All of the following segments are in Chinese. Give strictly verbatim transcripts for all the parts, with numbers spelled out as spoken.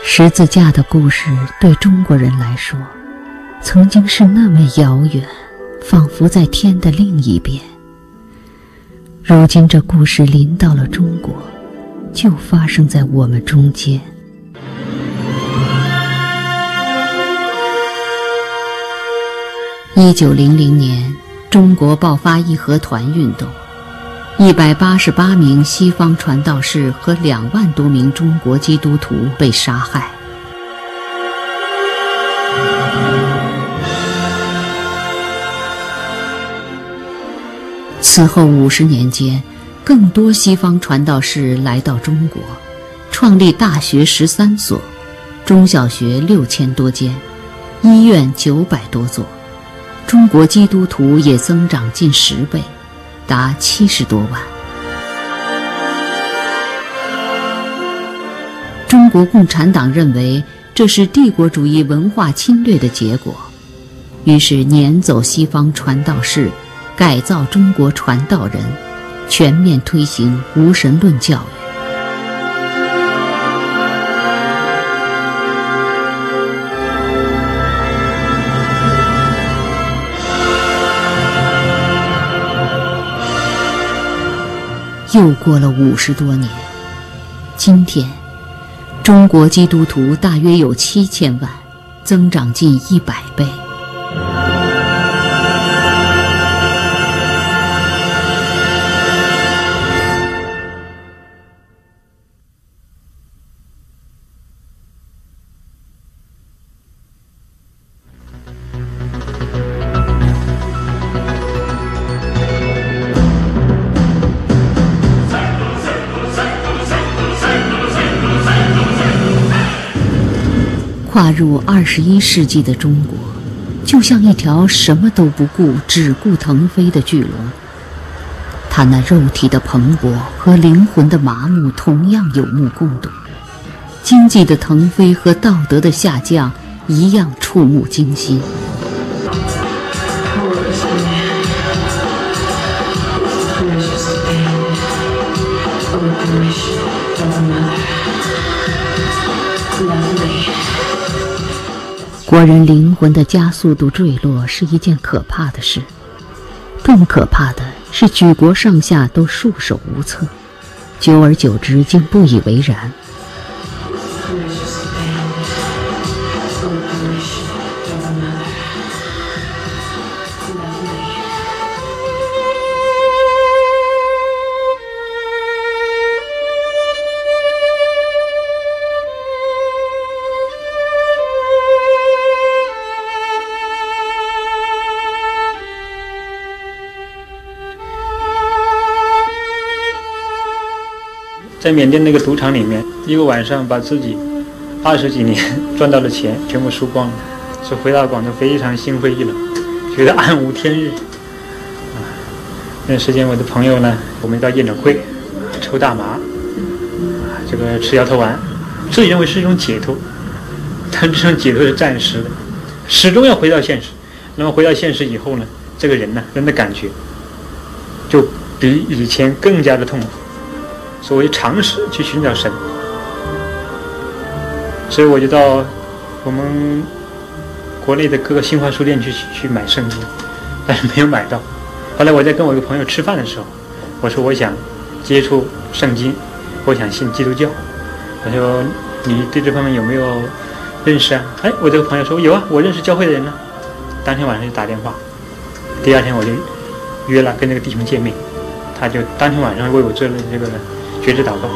十字架的故事对中国人来说，曾经是那么遥远，仿佛在天的另一边。如今这故事临到了中国，就发生在我们中间。一九零零年，中国爆发义和团运动，一百八十八名西方传道士和两万多名中国基督徒被杀害。此后五十年间，更多西方传道士来到中国，创立大学十三所，中小学六千多间，医院九百多座，中国基督徒也增长近十倍，达七十多万。中国共产党认为这是帝国主义文化侵略的结果，于是撵走西方传道士，改造中国传道人，全面推行无神论教育。又过了五十多年，今天，中国基督徒大约有七千万，增长近一百倍。跨入二十一世纪的中国，就像一条什么都不顾、只顾腾飞的巨龙。它那肉体的蓬勃和灵魂的麻木同样有目共睹，经济的腾飞和道德的下降一样触目惊心。国人灵魂的加速度坠落是一件可怕的事，更可怕的是举国上下都束手无策，久而久之竟不以为然。 在缅甸那个赌场里面，一个晚上把自己二十几年赚到的钱全部输光了，所以回到广州非常心灰意冷，觉得暗无天日。啊，那段时间我的朋友呢，我们到夜总会抽大麻，啊，这个吃摇头丸，自己认为是一种解脱，但这种解脱是暂时的，始终要回到现实。那么回到现实以后呢，这个人呢，人的感觉就比以前更加的痛苦。所谓尝试去寻找神，所以我就到我们国内的各个新华书店去去买圣经，但是没有买到。后来我在跟我一个朋友吃饭的时候，我说我想接触圣经，我想信基督教。我说你对这方面有没有认识啊？哎，我这个朋友说有啊，我认识教会的人呢。当天晚上就打电话，第二天我就约了跟那个弟兄见面，他就当天晚上为我做了这个决志祷告。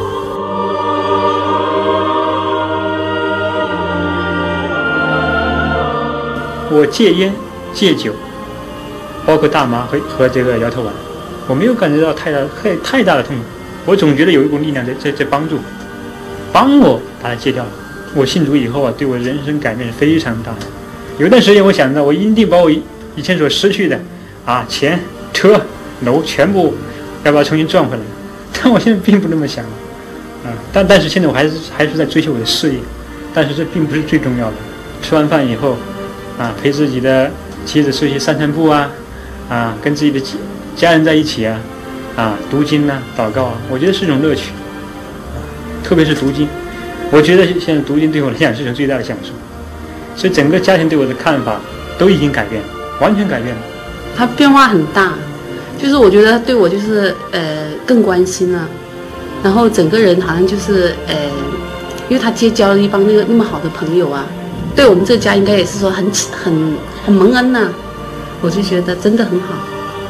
我戒烟、戒酒，包括大麻和和这个摇头丸，我没有感觉到太大太太大的痛苦。我总觉得有一股力量在在在帮助，帮我把它戒掉了。我信主以后啊，对我人生改变是非常大的。有段时间我想着，我一定把我以前所失去的啊钱、车、楼全部要把它重新赚回来。但我现在并不那么想了，啊，但但是现在我还是还是在追求我的事业，但是这并不是最重要的。吃完饭以后，啊，陪自己的妻子出去散散步啊，啊，跟自己的家人在一起啊，啊，读经啊，祷告啊，我觉得是一种乐趣，啊，特别是读经， 我觉得现在读经对我来讲是一种最大的享受，所以整个家庭对我的看法都已经改变了，完全改变了。 他变化很大，就是我觉得对我就是呃更关心了，然后整个人好像就是呃，因为他结交了一帮那个那么好的朋友啊，对我们这家应该也是说很很很蒙恩呐、啊，我就觉得真的很好。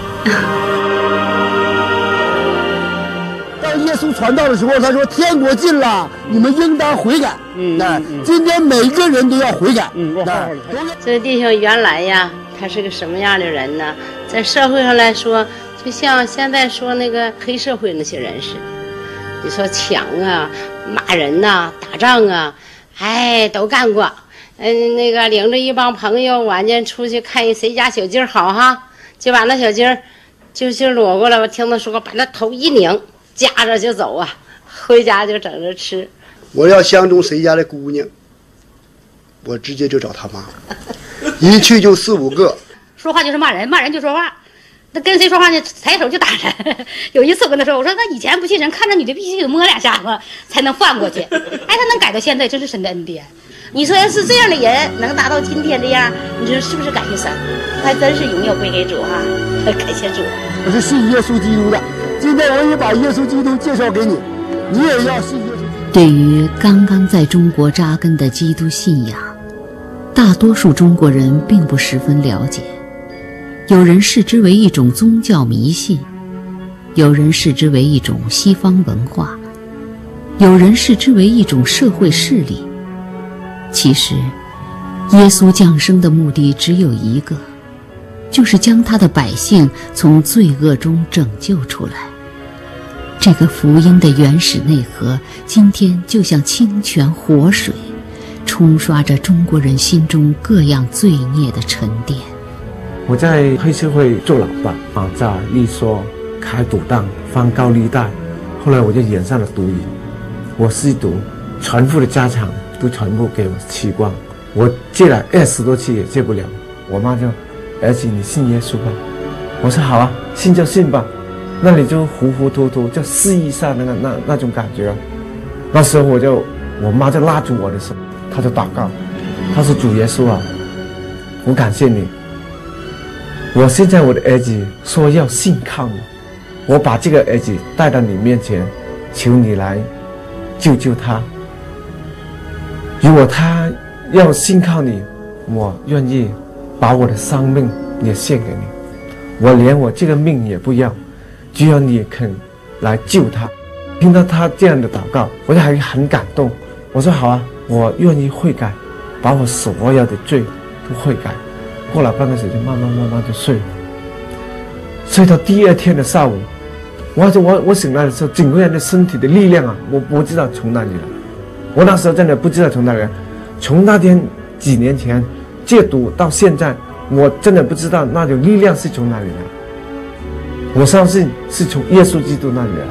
当耶稣传道的时候，他说天国近了，你们应当悔改。嗯，那、嗯、今天每个人都要悔改。嗯，那这弟兄原来呀，他是个什么样的人呢？在社会上来说，就像现在说那个黑社会那些人似的，你说抢啊、骂人呐、啊、打仗啊，哎，都干过。嗯，那个领着一帮朋友晚间出去看谁家小鸡儿好哈，就把那小鸡儿就就裸过来，我听他说把那头一拧，夹着就走啊，回家就整着吃。 我要相中谁家的姑娘，我直接就找他妈，一去就四五个。 说话就是骂人，骂人就说话，那跟谁说话呢？抬手就打人。有一次我跟他说，我说他以前不信神，看着女的必须得摸两下子才能放过去。哎，他能改到现在，真是神的恩典。你说要是这样的人能达到今天这样，你说是不是感谢神？还真是荣耀归给主哈、啊，感谢主。 我是信耶稣基督的，今天我也把耶稣基督介绍给你，你也要信耶稣基督。 对于刚刚在中国扎根的基督信仰，大多数中国人并不十分了解。有人视之为一种宗教迷信，有人视之为一种西方文化，有人视之为一种社会势力。其实，耶稣降生的目的只有一个，就是将他的百姓从罪恶中拯救出来。这个福音的原始内核，今天就像清泉活水，冲刷着中国人心中各样罪孽的沉淀。 我在黑社会做老大，绑架、利索、开赌档、放高利贷，后来我就染上了毒瘾。我吸毒，全部的家产都全部给我吃光，我戒了二十多次也戒不了。我妈就，儿子你信耶稣吧。我说好啊，信就信吧。那你就糊糊涂涂，就试一下那个那那种感觉。那时候我就，我妈就拉住我的手，她就祷告，她说主耶稣啊，我感谢你。我现在我的儿子说要信靠你，我把这个儿子带到你面前，求你来救救他。如果他要信靠你，我愿意把我的生命也献给你，我连我这个命也不要，只要你肯来救他。听到他这样的祷告，我就还很感动。我说好啊，我愿意悔改，把我所有的罪都悔改。过了半个小时，慢慢慢慢就睡了，睡到第二天的下午，我我我醒来的时候，整个人的身体的力量啊，我不知道从哪里来。我那时候真的不知道从哪里来，从那天几年前戒毒到现在，我真的不知道那种力量是从哪里来。我相信是从耶稣基督那里来。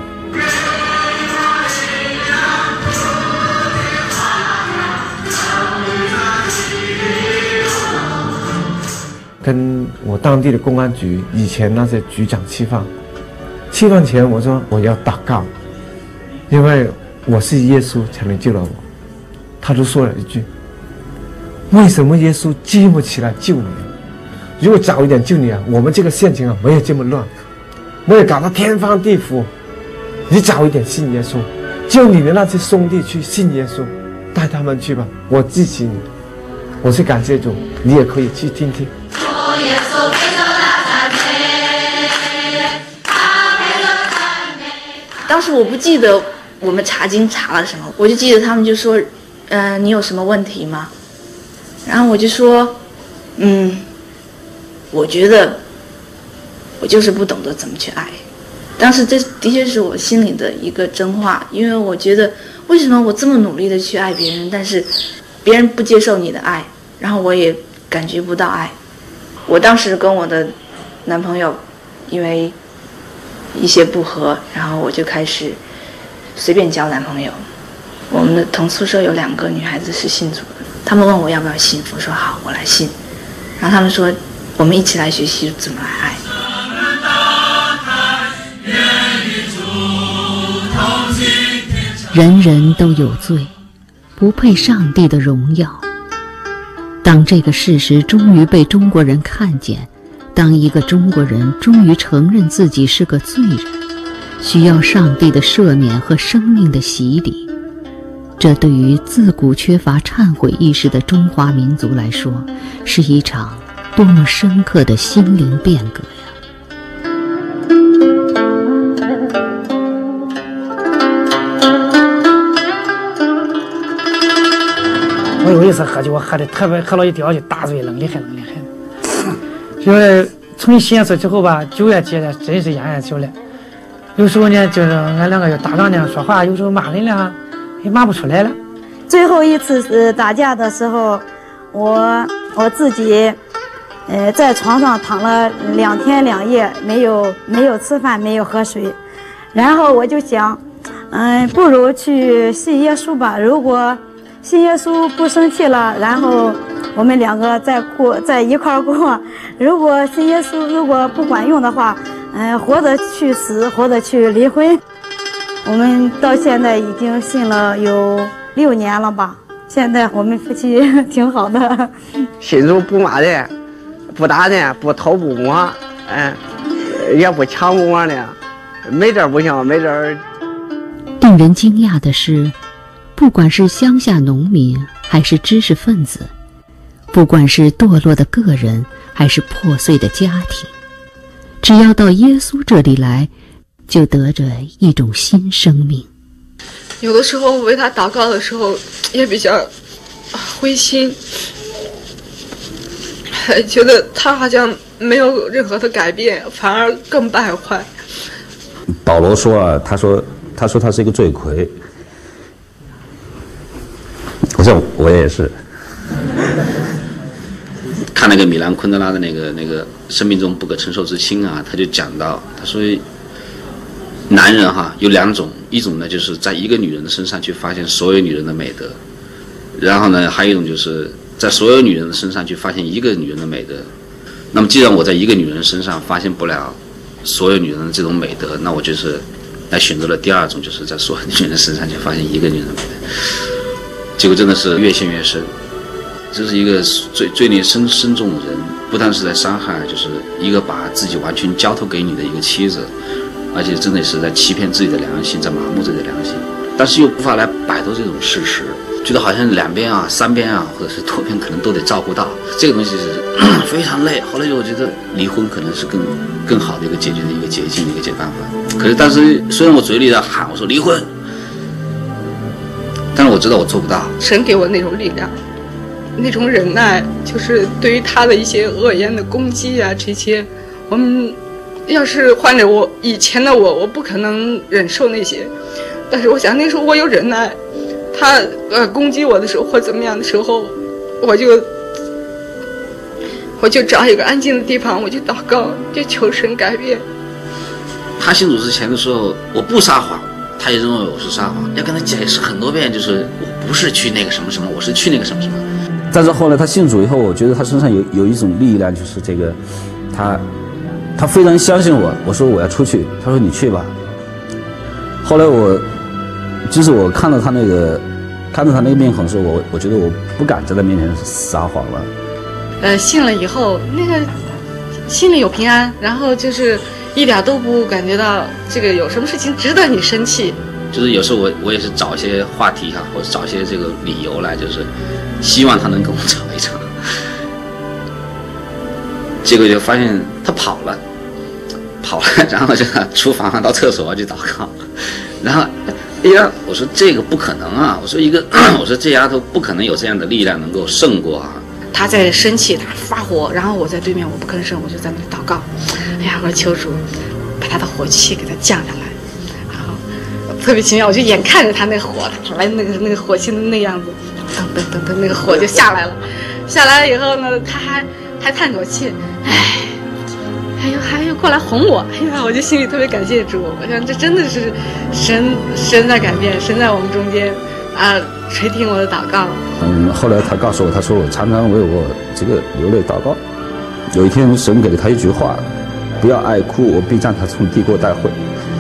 跟我当地的公安局以前那些局长吃饭，吃饭前我说我要祷告，因为我是耶稣才能救了我。他就说了一句：为什么耶稣这么起来救你啊？如果早一点救你啊，我们这个县情啊没有这么乱，没有搞到天翻地覆。你早一点信耶稣，救你的那些兄弟去信耶稣，带他们去吧，我支持你。我是感谢主，你也可以去听听。 当时我不记得我们查经查了什么，我就记得他们就说，嗯、呃，你有什么问题吗？然后我就说，嗯，我觉得我就是不懂得怎么去爱。当时这的确是我心里的一个真话，因为我觉得为什么我这么努力的去爱别人，但是别人不接受你的爱，然后我也感觉不到爱。我当时跟我的男朋友因为一些不和，然后我就开始随便交男朋友。我们的同宿舍有两个女孩子是信主的，她们问我要不要信，我说好，我来信。然后她们说我们一起来学习怎么来爱。 人人都有罪， 不配上帝的荣耀。当这个事实终于被中国人看见，当一个中国人终于承认自己是个罪人，需要上帝的赦免和生命的洗礼，这对于自古缺乏忏悔意识的中华民族来说，是一场多么深刻的心灵变革呀！ 我有一次喝酒，喝的特别，喝了一吊就大醉，冷厉害，冷厉害。就是从新岁之后吧，酒也戒了，真是烟也酒了。有时候呢，就是俺两个要打仗呢，说话有时候骂人了，也骂不出来了。 最后一次是打架的时候，我我自己，呃，在床上躺了两天两夜，没有没有吃饭，没有喝水，然后我就想，嗯，不如去信耶稣吧。如果信耶稣不生气了，然后我们两个再过在一块儿过。如果信耶稣如果不管用的话，嗯，活着去死，活着去离婚。我们到现在已经信了有六年了吧。现在我们夫妻挺好的。 信主不骂人，不打人，不偷不摸，嗯，也不抢不摸的，没这不行，没这。 令人惊讶的是，不管是乡下农民还是知识分子，不管是堕落的个人还是破碎的家庭，只要到耶稣这里来，就得着一种新生命。 有的时候为他祷告的时候也比较灰心，觉得他好像没有任何的改变，反而更败坏。 保罗说啊，他说他说他是一个罪魁，我说我也是。 看那个米兰昆德拉的那个那个生命中不可承受之轻啊，他就讲到，他说男人哈有两种，一种呢就是在一个女人的身上去发现所有女人的美德，然后呢还有一种就是在所有女人的身上去发现一个女人的美德。那么既然我在一个女人身上发现不了所有女人的这种美德，那我就是来选择了第二种，就是在所有女人身上去发现一个女人的美德。结果真的是越陷越深。这是一个罪罪孽深深重的人，不但是在伤害，就是一个把自己完全交托给你的一个妻子，而且真的是在欺骗自己的良心，在麻木自己的良心，但是又无法来摆脱这种事实，觉得好像两边啊、三边啊，或者是多边可能都得照顾到，这个东西是非常累。后来就我觉得离婚可能是更更好的一个解决的一个捷径，一个解办法。可是但是虽然我嘴里在喊我说离婚，但是我知道我做不到。 神给我那种力量。那种忍耐，就是对于他的一些恶言的攻击啊，这些，我们要是换着我以前的我，我不可能忍受那些。但是我想那时候我有忍耐，他呃攻击我的时候或怎么样的时候，我就我就找一个安静的地方，我就祷告，就求神改变。 他信主之前的时候，我不撒谎，他也认为我是撒谎，要跟他解释很多遍，就是我不是去那个什么什么，我是去那个什么什么。 但是后来他信主以后，我觉得他身上有有一种力量，就是这个，他，他非常相信我。我说我要出去，他说你去吧。后来我，就是我看到他那个，看到他那个面孔的时候，我我觉得我不敢在他面前撒谎了。 呃，信了以后，那个心里有平安，然后就是一点都不感觉到这个有什么事情值得你生气。 就是有时候我我也是找一些话题哈，或者找一些这个理由来，就是希望他能跟我吵一吵。结果就发现他跑了，跑了，然后就厨房到厕所去祷告，然后哎呀，我说这个不可能啊，我说一个，我说这丫头不可能有这样的力量能够胜过啊。 他在生气，他发火，然后我在对面我不吭声，我就在那里祷告。哎呀，我说求主把他的火气给他降下来。特别奇妙，我就眼看着他那个火，他来那个那个火气的那样子，噔噔噔噔，那个火就下来了。下来了以后呢，他还还叹口气，哎，还有还有过来哄我，哎呀，我就心里特别感谢主，我想这真的是神神在改变，神在我们中间啊，垂听我的祷告。 嗯，后来他告诉我，他说我常常为我这个流泪祷告。有一天神给了他一句话：不要爱哭，我必将他从地国带回。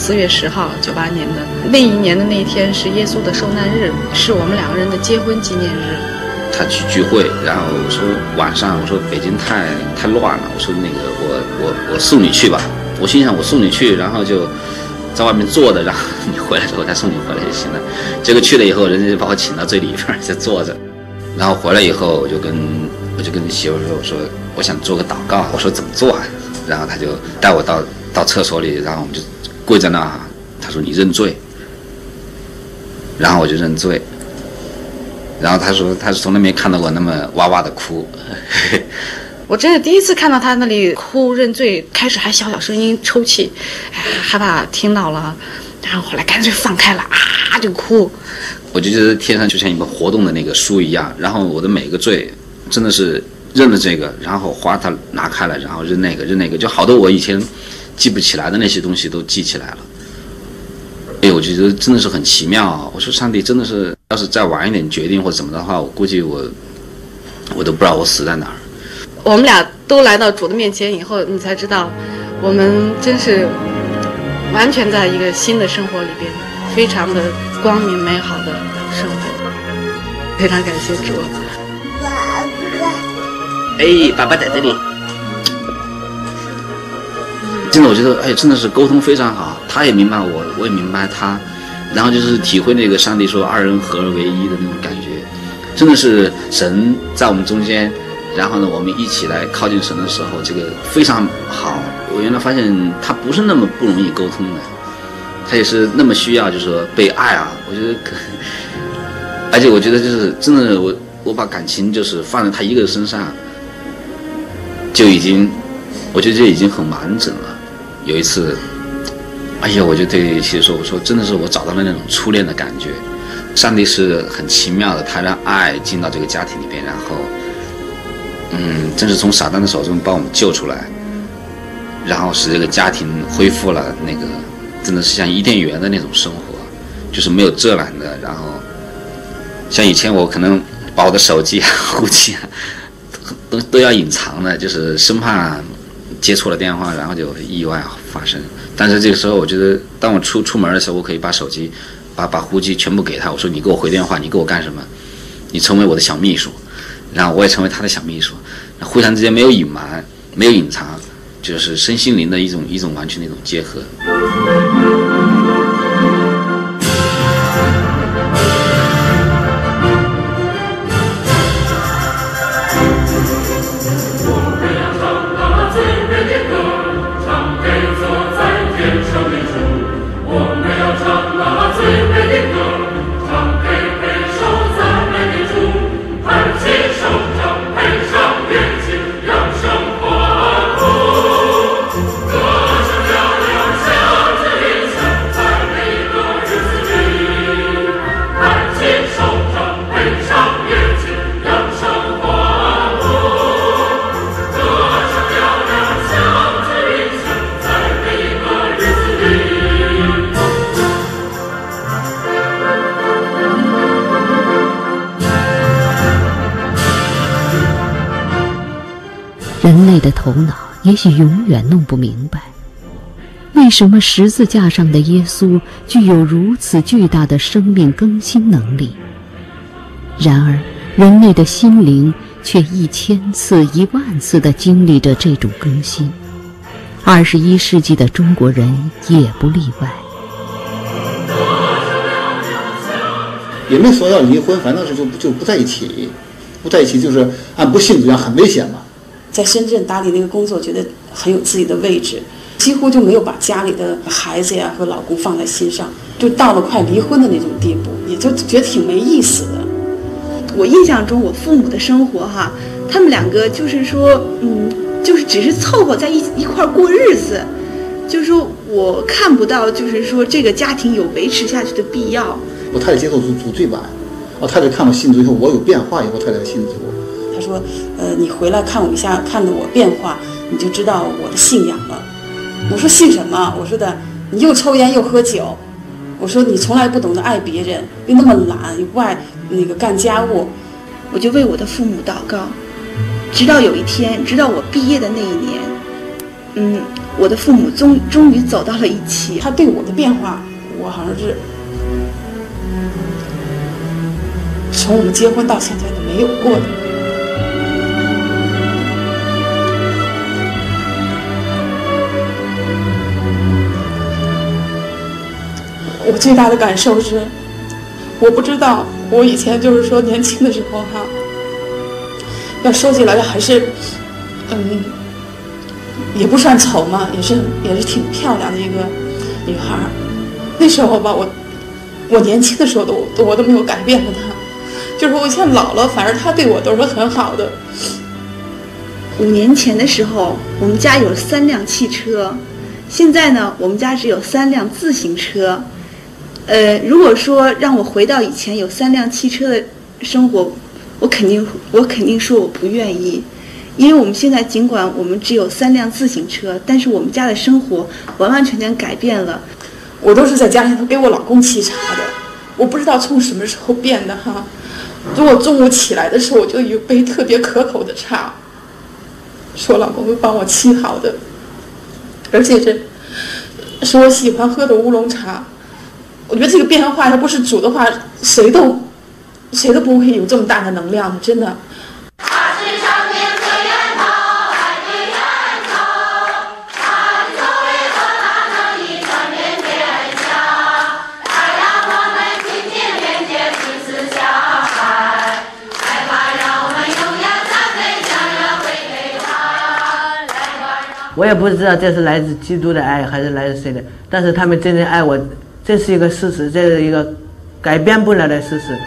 四月十号，九八年的那一年的那一天是耶稣的受难日，是我们两个人的结婚纪念日。 他去聚会，然后我说晚上，我说北京太太乱了，我说那个我我我送你去吧。我心想我送你去，然后就在外面坐着，然后你回来之后再送你回来就行了。结果去了以后，人家就把我请到最里边就坐着，然后回来以后我就跟我就跟媳妇说，我说我想做个祷告，我说怎么做啊？然后他就带我到到厕所里，然后我们就跪在那儿，他说你认罪，然后我就认罪。然后他说他从来没看到过那么哇哇的哭。 我真的第一次看到他那里哭认罪，开始还小小声音抽泣，害怕听到了，然后后来干脆放开了啊就哭。 我就觉得天上就像一本活动的那个书一样，然后我的每个罪真的是认了这个，然后花它拿开了，然后认那个认那个，就好多我以前记不起来的那些东西都记起来了。哎，我觉得真的是很奇妙啊！我说上帝真的是，要是再晚一点决定或者怎么的话，我估计我我都不知道我死在哪儿。 我们俩都来到主的面前以后，你才知道，我们真是完全在一个新的生活里边，非常的光明美好的生活。非常感谢主。 哎，爸爸在这里。真的，我觉得，哎，真的是沟通非常好，他也明白我，我也明白他，然后就是体会那个上帝说二人合而为一的那种感觉，真的是神在我们中间，然后呢，我们一起来靠近神的时候，这个非常好。我原来发现他不是那么不容易沟通的，他也是那么需要，就是说被爱啊。我觉得可，而且我觉得就是真的，我我把感情就是放在他一个人身上，就已经，我觉得就已经很完整了。有一次，哎呀，我就对其实说，我说真的是我找到了那种初恋的感觉。上帝是很奇妙的，他让爱进到这个家庭里边，然后，嗯，真是从撒旦的手中把我们救出来，然后使这个家庭恢复了那个，真的是像伊甸园的那种生活，就是没有遮拦的。然后，像以前我可能把我的手机啊、呼机啊，都都要隐藏的，就是生怕接错了电话，然后就意外发生。但是这个时候，我觉得当我出出门的时候，我可以把手机、把把呼机全部给他，我说你给我回电话，你给我干什么？你成为我的小秘书，然后我也成为他的小秘书，互相之间没有隐瞒，没有隐藏，就是身心灵的一种一种完全的一种结合。 人类的头脑也许永远弄不明白，为什么十字架上的耶稣具有如此巨大的生命更新能力。然而，人类的心灵却一千次、一万次地经历着这种更新。二十一世纪的中国人也不例外。 也没说要离婚，反正是就就不在一起，不在一起就是按不幸这样很危险嘛。 在深圳打理那个工作，觉得很有自己的位置，几乎就没有把家里的孩子呀和老公放在心上，就到了快离婚的那种地步，也就觉得挺没意思的。 我印象中，我父母的生活哈，他们两个就是说，嗯，就是只是凑合在一一块过日子，就是说我看不到，就是说这个家庭有维持下去的必要。 我太太接受主主最晚，我太太看我信主以后，我有变化以后，太太信主。 他说：“呃，你回来看我一下，看着我变化，你就知道我的信仰了。”我说：“信什么？”我说的，你又抽烟又喝酒。我说你从来不懂得爱别人，又那么懒，又不爱那个干家务。 我就为我的父母祷告，直到有一天，直到我毕业的那一年，嗯， 我的父母终终于走到了一起。 他对我的变化，我好像是从我们结婚到现在都没有过的。我最大的感受是，我不知道我以前就是说年轻的时候哈，要说起来还是，嗯，也不算丑嘛，也是也是挺漂亮的一个女孩。那时候吧，我我年轻的时候都我都没有改变过她，就是我现在老了，反而她对我都是很好的。 五年前的时候，我们家有三辆汽车，现在呢，我们家只有三辆自行车。呃，如果说让我回到以前有三辆汽车的生活，我肯定我肯定说我不愿意，因为我们现在尽管我们只有三辆自行车，但是我们家的生活完完全全改变了。 我都是在家里头给我老公沏茶的，我不知道从什么时候变的哈。如果中午起来的时候，我就有杯特别可口的茶，是我老公会帮我沏好的，而且是是我喜欢喝的乌龙茶。我觉得这个变化要不是煮的话，谁都谁都不会有这么大的能量的，真的。 我也不知道这是来自基督的爱还是来自谁的，但是他们真正爱我，这是一个事实，这是一个改变不了的事实。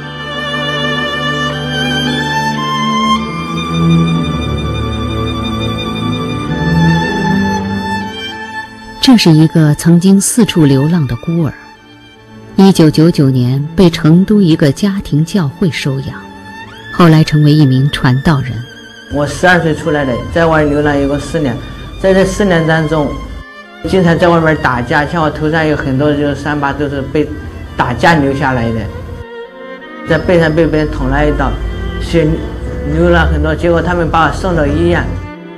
这是一个曾经四处流浪的孤儿，一九九九年被成都一个家庭教会收养，后来成为一名传道人。 我十二岁出来的，在外流浪有个四年，在这四年当中，经常在外面打架，像我头上有很多就是伤疤，都是被打架留下来的，在背上被别人捅了一刀，血流了很多，结果他们把我送到医院。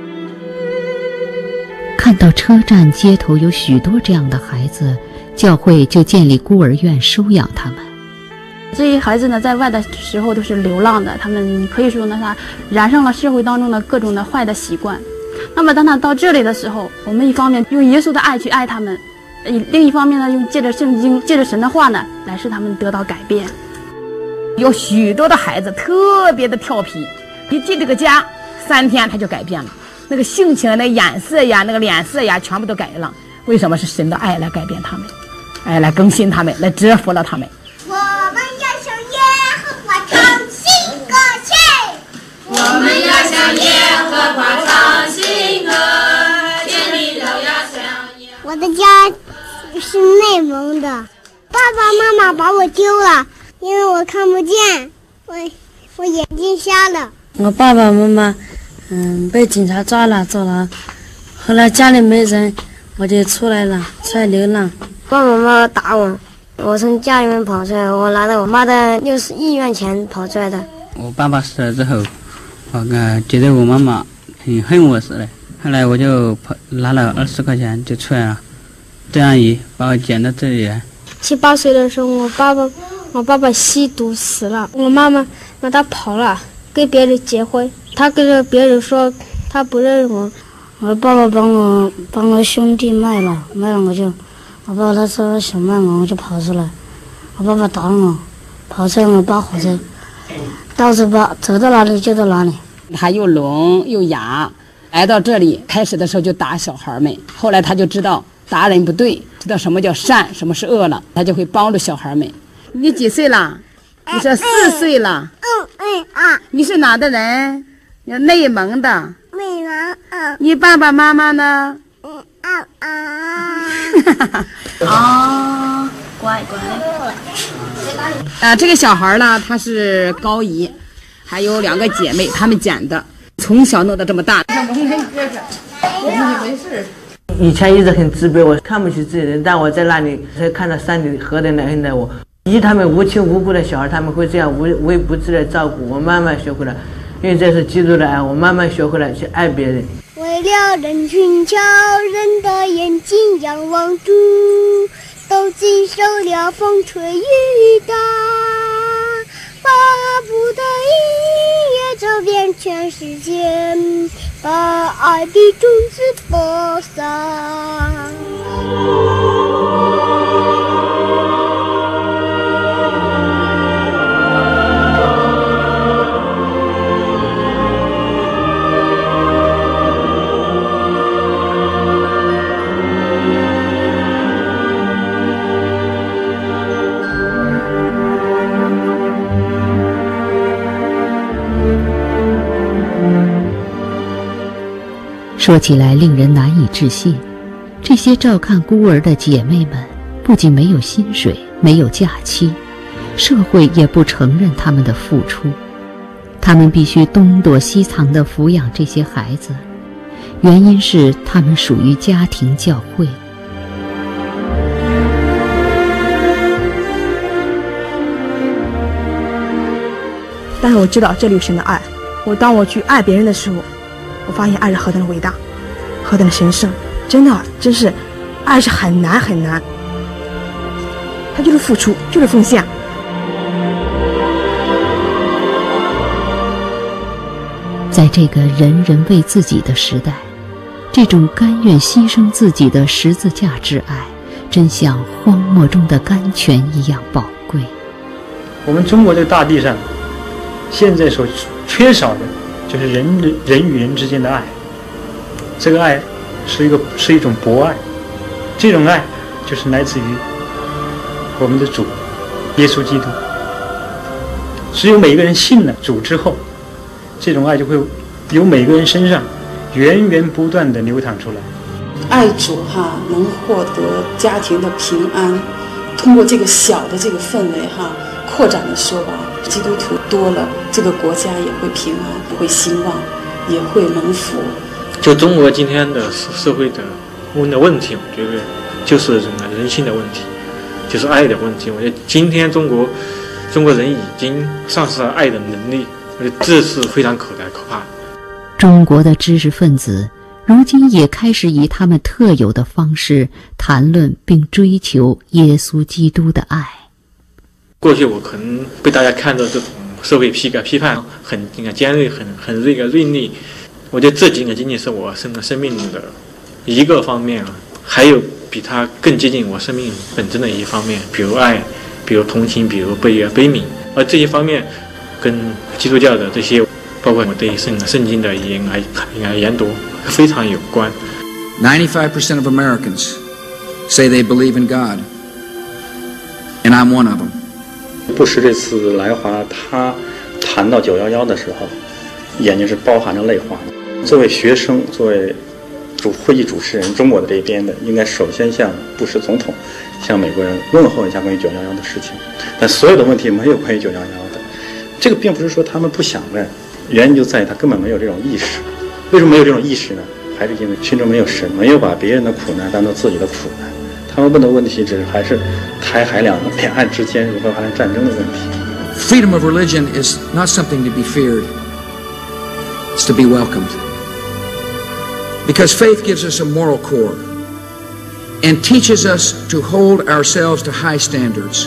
看到车站街头有许多这样的孩子，教会就建立孤儿院收养他们。 这些孩子呢，在外的时候都是流浪的，他们可以说呢，他染上了社会当中的各种的坏的习惯。那么当他到这里的时候，我们一方面用耶稣的爱去爱他们，另一方面呢，用借着圣经、借着神的话呢，来使他们得到改变。 有许多的孩子特别的调皮，一进这个家，三天他就改变了，那个性情、那个眼色呀、那个脸色呀，全部都改了。为什么？是神的爱来改变他们，哎，来更新他们，来折服了他们。 我们要向耶和华唱新歌去， 我们要向耶和华唱新歌，天地都要向耶。 我的家是内蒙的，爸爸妈妈把我丢了，因为我看不见，我我眼睛瞎了。 我爸爸妈妈嗯被警察抓了坐牢，后来家里没人，我就出来了，出来流浪。 爸爸妈妈打我，我从家里面跑出来，我拿着我妈的六十医院钱跑出来的。 我爸爸死了之后，我呃觉得我妈妈挺恨我似的，后来我就跑拿了二十块钱就出来了，这样也把我捡到这里来。 七八岁的时候，我爸爸我爸爸吸毒死了，我妈妈让他跑了，跟别人结婚，他跟着别人说他不认我。 我爸爸帮我帮我兄弟卖了，卖了我就。我爸爸他说想卖我，我就跑出来。我爸爸打我，跑出来我扒火车，到处扒，走到哪里就到哪里。 他又聋又哑，来到这里开始的时候就打小孩们，后来他就知道打人不对，知道什么叫善，什么是恶了，他就会帮助小孩们。你几岁了？你说四岁了。 嗯嗯啊。 你是哪的人？内蒙的。 内蒙。嗯。 你爸爸妈妈呢？ 嗯啊啊。 啊，乖乖。呃，这个小孩呢，他是高一，还有两个姐妹，她们捡的，从小弄到这么大。 没事。以前一直很自卑，我看不起自己人，但我在那里才看到上帝何等的恩待我。以他们无亲无故的小孩，他们会这样无微不至的照顾我，慢慢学会了，因为这是基督的爱，我慢慢学会了去爱别人。 我为了人群叫人的眼睛仰望住，都经受了风吹雨打，巴不得一夜走遍全世界，把爱的种子播撒。 说起来令人难以置信，这些照看孤儿的姐妹们不仅没有薪水，没有假期，社会也不承认他们的付出，他们必须东躲西藏地抚养这些孩子，原因是他们属于家庭教会。 但是我知道这里有神的爱，我当我去爱别人的时候，我发现爱是何等的伟大，何等的神圣，真的，真是，爱是很难很难，它就是付出，就是奉献。 在这个人人为自己的时代，这种甘愿牺牲自己的十字架之爱，真像荒漠中的甘泉一样宝贵。 我们中国这个大地上，现在所缺少的就是人人与人之间的爱，这个爱是一个是一种博爱，这种爱就是来自于我们的主耶稣基督。只有每个人信了主之后，这种爱就会由每个人身上源源不断地流淌出来。 爱主哈，能获得家庭的平安，通过这个小的这个氛围哈，扩展的说吧，基督徒多了，这个国家也会平安，也会兴旺，也会蒙福。 就中国今天的社会的问的问题，我觉得就是人人性的问题，就是爱的问题。我觉得今天中国中国人已经丧失了爱的能力，我觉得这是非常可的可怕。 中国的知识分子如今也开始以他们特有的方式谈论并追求耶稣基督的爱。 过去我可能被大家看到这种社会批改批判很尖锐，很很这个锐利。我觉得这几个仅仅是我生生命的一个方面啊，还有比它更接近我生命本真的一方面，比如爱，比如同情，比如悲悲悯。而这些方面跟基督教的这些，包括我对圣圣经的研研研读非常有关。 ninety-five percent of Americans say they believe in God, and I'm one of them. 布什这次来华，他谈到九幺幺的时候，眼睛是包含着泪花的。作为学生，作为主会议主持人，中国的这边的，应该首先向布什总统、向美国人问候一下关于九幺幺的事情。但所有的问题没有关于九幺幺的，这个并不是说他们不想问，原因就在于他根本没有这种意识。为什么没有这种意识呢？还是因为心中没有神，没有把别人的苦难当做自己的苦难。他们问的问题只是还是台海两两岸之间如何发生战争的问题。 Freedom of religion is not something to be feared. It's to be welcomed. Because faith gives us a moral core and teaches us to hold ourselves to high standards,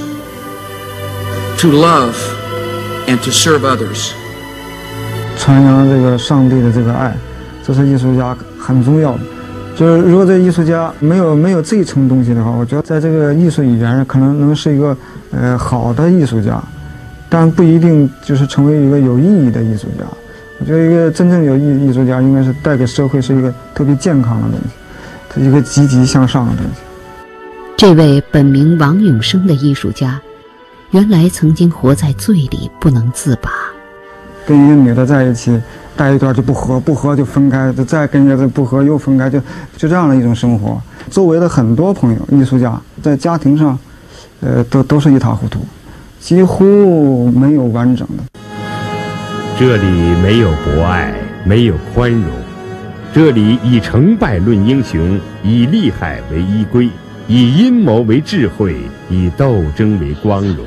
to love and to serve others. 传扬这个上帝的这个爱，这是艺术家很重要的。就是如果这艺术家没有没有这一层东西的话，我觉得在这个艺术语言上可能能是一个呃好的艺术家，但不一定就是成为一个有意义的艺术家。我觉得一个真正有意艺术家应该是带给社会是一个特别健康的东西，是一个积极向上的东西。 这位本名王永生的艺术家，原来曾经活在罪里不能自拔， 跟一个女的在一起待一段就不合，不合就分开，再跟一个不合又分开，就就这样的一种生活。周围的很多朋友艺术家在家庭上呃都都是一塌糊涂，几乎没有完整的。 这里没有博爱，没有宽容，这里以成败论英雄，以利害为依归，以阴谋为智慧，以斗争为光荣。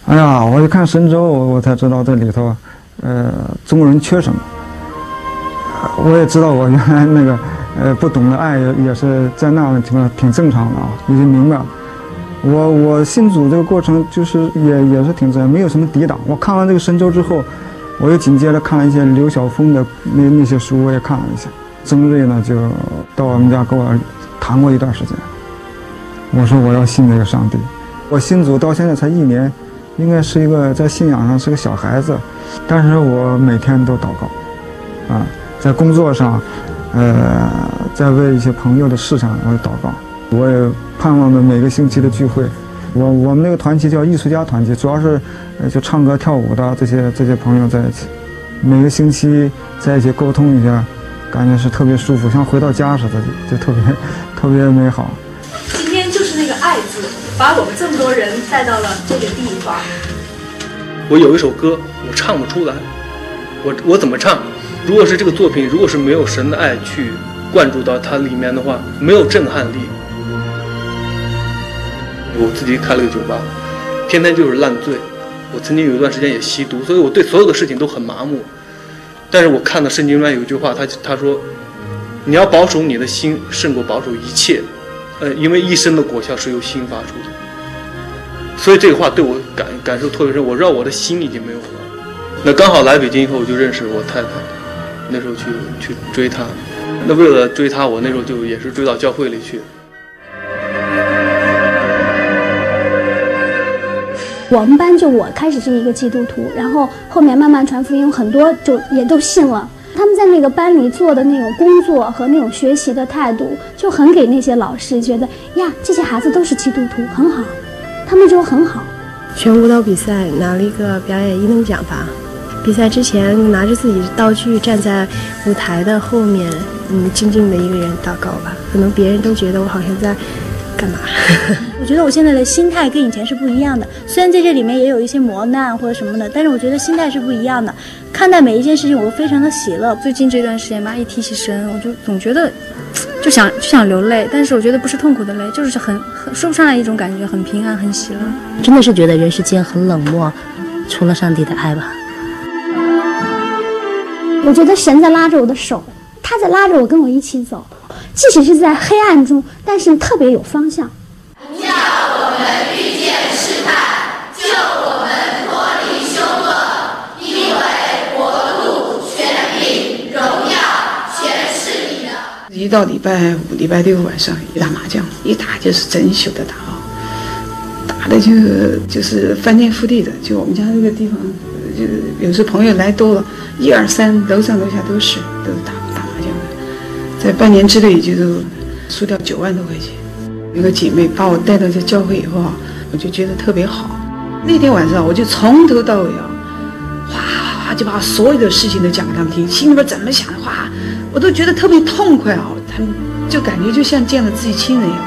哎呀，我一看神州，我才知道这里头，呃，中国人缺什么。我也知道我原来那个，呃，不懂得爱也也是在那样的情况挺正常的啊，已经明白了。我我信主这个过程就是也也是挺自然，没有什么抵挡。我看完这个神州之后，我又紧接着看了一些刘晓峰的那那些书，我也看了一下。曾瑞呢就到我们家跟我谈过一段时间，我说我要信这个上帝。我信主到现在才一年，应该是一个在信仰上是个小孩子，但是我每天都祷告，啊，在工作上，呃，在为一些朋友的事上我祷告。我也盼望着每个星期的聚会。我我们那个团体叫艺术家团体，主要是呃就唱歌跳舞的这些这些朋友在一起，每个星期在一起沟通一下，感觉是特别舒服，像回到家似的，就就特别特别美好。 今天就是那个爱字，把我们这么多人带到了这个地方。 我有一首歌，我唱不出来，我我怎么唱？如果是这个作品，如果是没有神的爱去灌注到它里面的话，没有震撼力。我自己开了个酒吧，天天就是烂醉。我曾经有一段时间也吸毒，所以我对所有的事情都很麻木。但是我看到圣经里面有一句话，他他说，你要保守你的心，胜过保守一切。呃，因为一生的果效是由心发出的。所以这个话对我感感受特别深，我知道我的心已经没有了。那刚好来北京以后，我就认识我太太，那时候去去追她。那为了追她，我那时候就也是追到教会里去。 我们班就我开始是一个基督徒，然后后面慢慢传福音，很多就也都信了。他们在那个班里做的那种工作和那种学习的态度，就很给那些老师觉得呀，这些孩子都是基督徒，很好，他们就很好。 全舞蹈比赛拿了一个表演艺能奖吧。比赛之前拿着自己的道具站在舞台的后面，嗯，静静的一个人祷告吧。可能别人都觉得我好像在干嘛？ 我觉得我现在的心态跟以前是不一样的，虽然在这里面也有一些磨难或者什么的，但是我觉得心态是不一样的。看待每一件事情，我都非常的喜乐。 最近这段时间吧，一提起神，我就总觉得就想就想流泪，但是我觉得不是痛苦的泪，就是很很说不上来一种感觉，很平安，很喜乐。 真的是觉得人世间很冷漠，除了上帝的爱吧。 我觉得神在拉着我的手，他在拉着我跟我一起走，即使是在黑暗中，但是特别有方向。 叫我们遇见试探，救我们脱离凶恶，因为国度、权柄、荣耀全是你的。 一到礼拜五、礼拜六晚上一打麻将，一打就是整宿的打啊，打的就就是翻天覆地的。就我们家这个地方，就有时朋友来多了，一二三，楼上楼下都是都是打打麻将的，在半年之内就是输掉九万多块钱。有个姐妹把我带到这教会以后啊，我就觉得特别好。那天晚上我就从头到尾啊，哗哗就把所有的事情都讲给他们听，心里边怎么想的话，我都觉得特别痛快啊。他们就感觉就像见了自己亲人一样。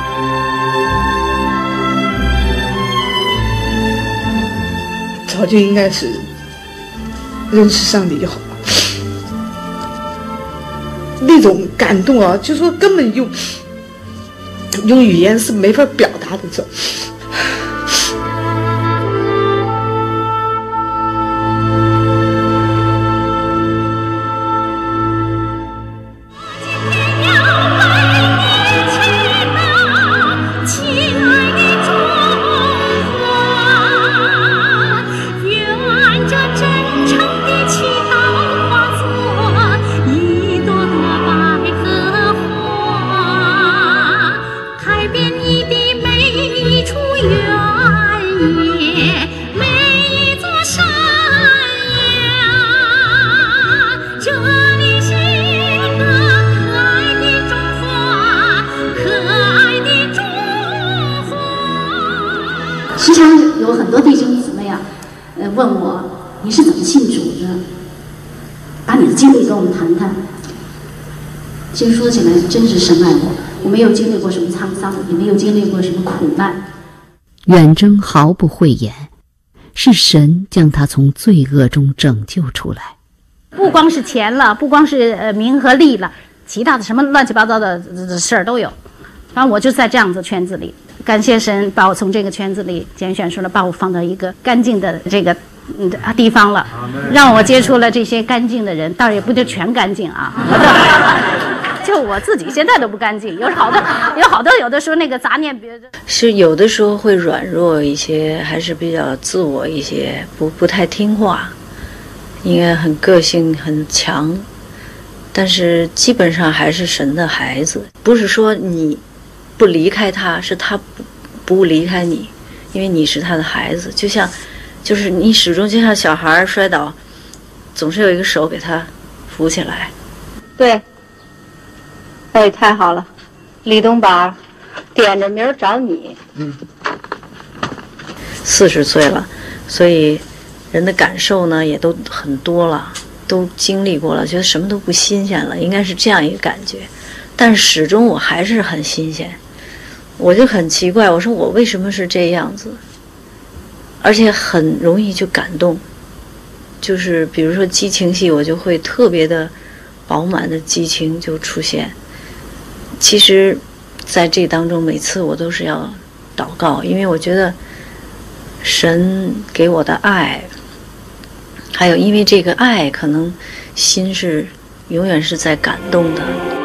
早就应该是认识上帝就好了，那种感动啊，就说根本就用语言是没法表达的这。 时常有很多弟兄姊妹啊，呃，问我你是怎么信主的？把你的经历跟我们谈谈。其实说起来，真是神爱我，我没有经历过什么沧桑，也没有经历过什么苦难。 远征毫不讳言，是神将他从罪恶中拯救出来。 不光是钱了，不光是呃名和利了，其他的什么乱七八糟的事儿都有。反正我就在这样子圈子里， 感谢神把我从这个圈子里拣选出来，把我放到一个干净的这个嗯地方了，让我接触了这些干净的人，当然也不就全干净啊，就我自己现在都不干净，有好多有好多有的时候那个杂念，别人是有的时候会软弱一些，还是比较自我一些，不不太听话，应该很个性很强，但是基本上还是神的孩子，不是说你不离开他，是他不不离开你，因为你是他的孩子，就像就是你始终就像小孩摔倒，总是有一个手给他扶起来。 对。哎，太好了，李东宝，点着名找你。 嗯，四十岁了，所以人的感受呢也都很多了，都经历过了，觉得什么都不新鲜了，应该是这样一个感觉。但始终我还是很新鲜，我就很奇怪，我说我为什么是这样子，而且很容易就感动，就是比如说激情戏，我就会特别的饱满的激情就出现。其实在这当中每次我都是要祷告，因为我觉得神给我的爱，还有因为这个爱可能心是永远是在感动的。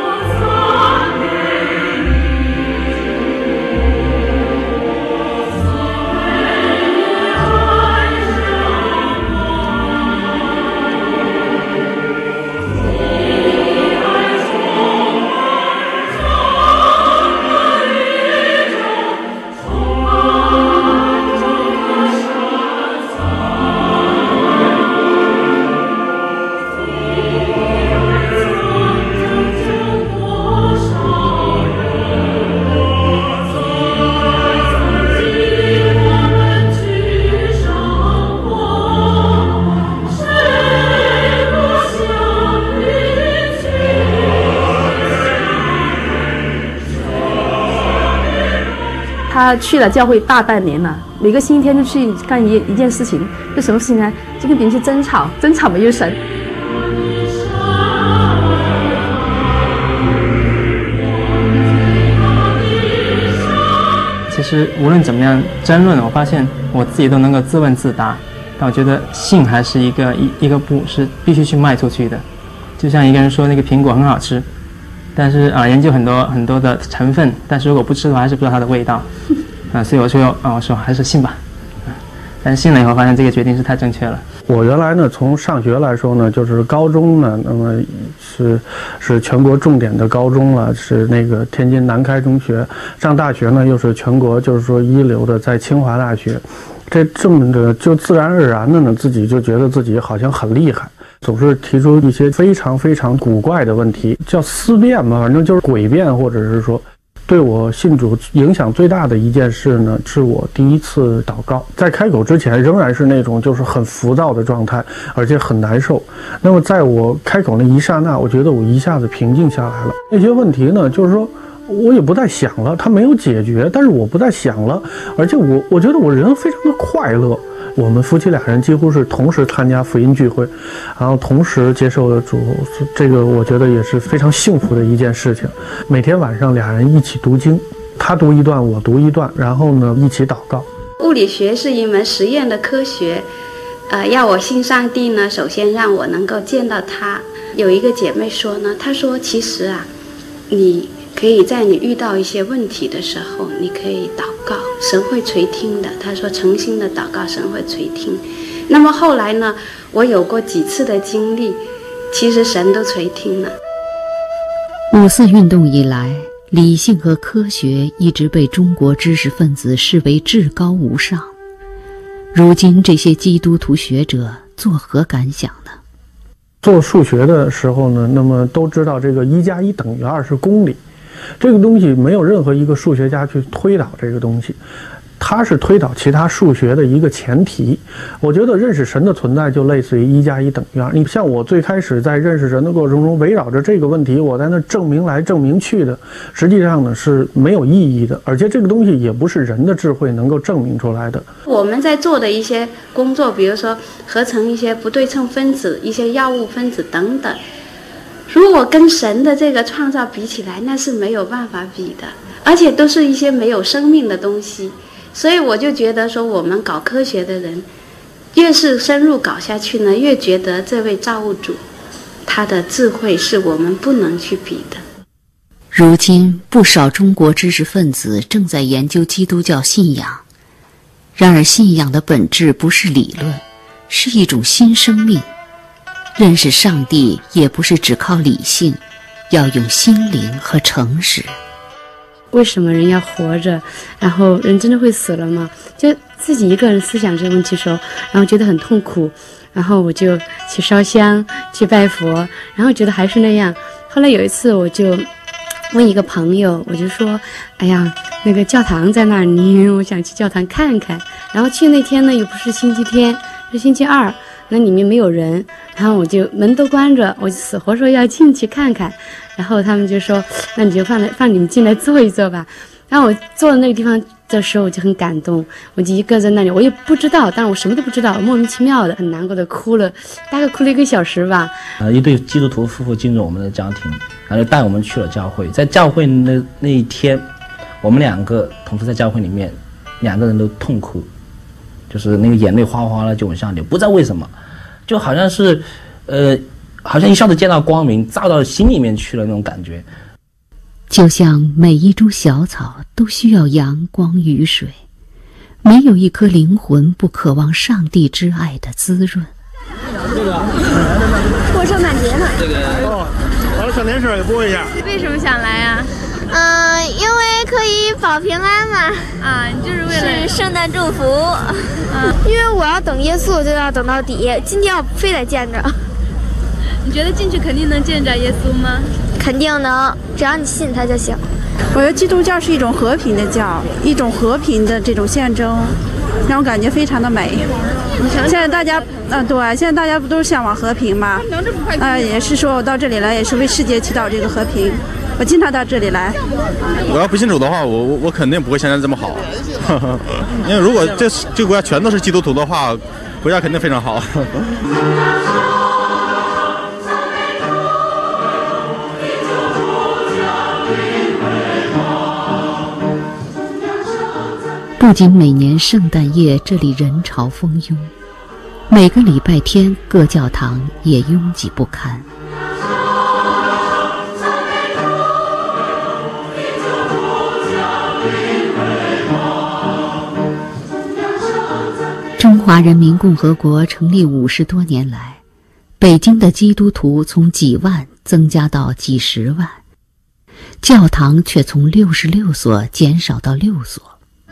他去了教会大半年了，每个星期天就去干一一件事情，就什么事情呢？就跟别人去争吵，争吵没有神。 其实无论怎么样争论，我发现我自己都能够自问自答。但我觉得信还是一个一一个步是必须去迈出去的。就像一个人说那个苹果很好吃，但是啊、呃、研究很多很多的成分，但是如果不吃的话还是不知道它的味道。啊、呃，所以我说啊、呃，我说还是信吧。啊，但是信了以后发现这个决定是太正确了。 我原来呢，从上学来说呢，就是高中呢，那么是是全国重点的高中了，是那个天津南开中学。上大学呢，又是全国就是说一流的，在清华大学。这这么的，就自然而然的呢，自己就觉得自己好像很厉害，总是提出一些非常非常古怪的问题，叫思辨嘛，反正就是诡辩，或者是说。对我信主影响最大的一件事呢，是我第一次祷告，在开口之前仍然是那种就是很浮躁的状态，而且很难受。那么在我开口那一刹那，我觉得我一下子平静下来了。那些问题呢，就是说我也不再想了，它没有解决，但是我不再想了，而且我我觉得我人非常的快乐。我们夫妻俩人几乎是同时参加福音聚会，然后同时接受了主，这个我觉得也是非常幸福的一件事情。每天晚上俩人一起读经，他读一段，我读一段，然后呢一起祷告。 物理学是一门实验的科学，呃，要我信上帝呢，首先让我能够见到他。有一个姐妹说呢，她说其实啊，你可以在你遇到一些问题的时候，你可以祷告，神会垂听的。他说诚心的祷告，神会垂听。那么后来呢，我有过几次的经历，其实神都垂听了。 五四运动以来，理性和科学一直被中国知识分子视为至高无上。如今这些基督徒学者作何感想呢？ 做数学的时候呢，那么都知道这个一加一等于二是公理。这个东西没有任何一个数学家去推导这个东西，它是推导其他数学的一个前提。我觉得认识神的存在就类似于一加一等于二。你像我最开始在认识神的过程中，围绕着这个问题，我在那证明来证明去的，实际上呢是没有意义的，而且这个东西也不是人的智慧能够证明出来的。 我们在做的一些工作，比如说合成一些不对称分子、一些药物分子等等。 如果跟神的这个创造比起来，那是没有办法比的，而且都是一些没有生命的东西。所以我就觉得说，我们搞科学的人，越是深入搞下去呢，越觉得这位造物主他的智慧是我们不能去比的。 如今不少中国知识分子正在研究基督教信仰，然而信仰的本质不是理论，是一种新生命。认识上帝也不是只靠理性，要用心灵和诚实。 为什么人要活着？然后人真的会死了吗？就自己一个人思想这个问题的时候，然后觉得很痛苦，然后我就去烧香，去拜佛，然后觉得还是那样。后来有一次我就问一个朋友，我就说，哎呀，那个教堂在那里，我想去教堂看看。然后去那天呢，又不是星期天，是星期二，那里面没有人，然后我就门都关着，我就死活说要进去看看。然后他们就说，那你就放来放你们进来坐一坐吧。然后我坐在那个地方的时候，我就很感动，我就一个在那里，我也不知道，但是我什么都不知道，我莫名其妙的很难过的哭了，大概哭了一个小时吧。 呃，一对基督徒夫妇进入我们的家庭，然后就带我们去了教会。在教会那那一天，我们两个同时在教会里面，两个人都痛哭，就是那个眼泪哗哗的就往下流，不知道为什么，就好像是，呃，好像一下子见到光明，照到心里面去了那种感觉。 就像每一株小草都需要阳光雨水，没有一颗灵魂不渴望上帝之爱的滋润。 这个过圣诞节呢。 这个哦，完了小电视也播一下。 为什么想来啊？ 嗯、呃，因为可以保平安嘛。 啊，就是为了是圣诞祝福。嗯，因为我要等耶稣，就要等到底。今天我非得见着。 你觉得进去肯定能见着耶稣吗？ 肯定能，只要你信他就行。 我觉得基督教是一种和平的教，一种和平的这种象征，让我感觉非常的美。现在大家，呃，对，现在大家不都是向往和平吗？呃，也是说我到这里来，也是为世界祈祷这个和平。我经常到这里来。 我要不信主的话，我我我肯定不会现在这么好，因为如果这这个国家全都是基督徒的话，国家肯定非常好。 不仅每年圣诞夜这里人潮蜂拥，每个礼拜天各教堂也拥挤不堪。中华人民共和国成立五十多年来，北京的基督徒从几万增加到几十万，教堂却从六十六所减少到六所。